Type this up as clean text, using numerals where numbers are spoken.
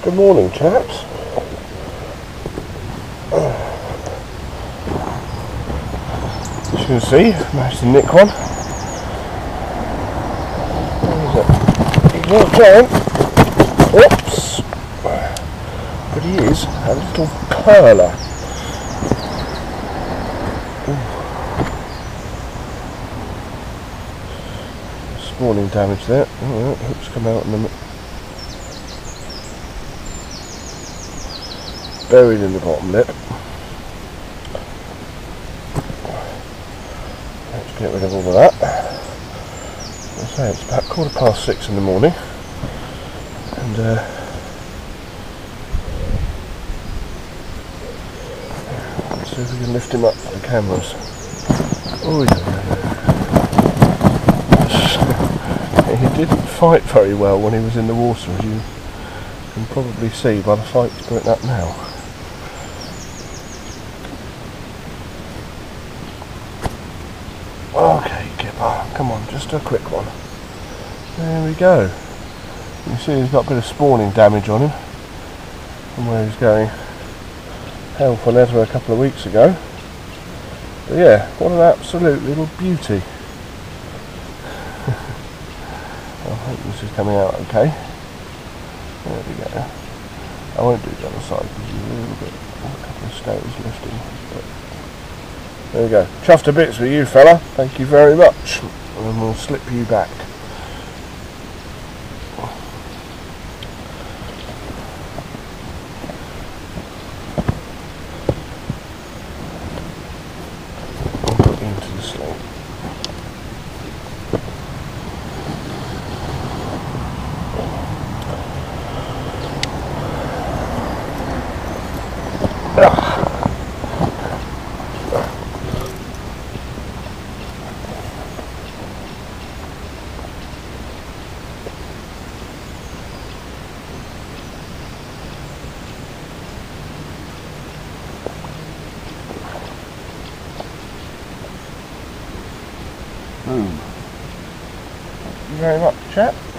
Good morning, chaps. As you can see, I managed to nick one. He's not a giant. Oops. But he is a little perler. Spawning damage there. Oh, hooks come out in the buried in the bottom lip. Let's get rid of all of that. As I say, it's about 6:15 in the morning, and let's see if we can lift him up for the cameras. Oh yeah. He didn't fight very well when he was in the water, as you can probably see by the fight he's putting up now. Okay, Kipper, come on, just a quick one. There we go. You see he's got a bit of spawning damage on him from where he's going. Hell for leather a couple of weeks ago. But yeah, what an absolute little beauty. I hope this is coming out okay. There we go. I won't do the other side because you're a little bit, a couple of scales lifting. But there we go. Chuffed to bits with you, fella. Thank you very much. And we'll slip you back. I'll put you into the sling. Boom. Thank you very much, chap.